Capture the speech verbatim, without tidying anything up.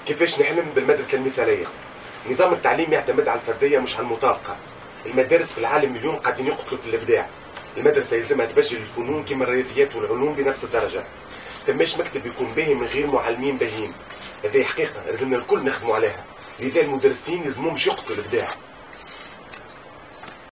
كيفاش نحلم بالمدرسة المثالية. نظام التعليم يعتمد على الفردية مش على المطابقة. المدارس في العالم اليوم قاعدين يقتلوا في الإبداع. المدرسة يلزمها تبجل الفنون كما الرياضيات والعلوم بنفس الدرجة. تماش مكتب يكون باهي من غير معلمين باهيين. هذه حقيقة لازمنا الكل نخدموا عليها. لذا المدرسين لازمهم يقتلوا الإبداع.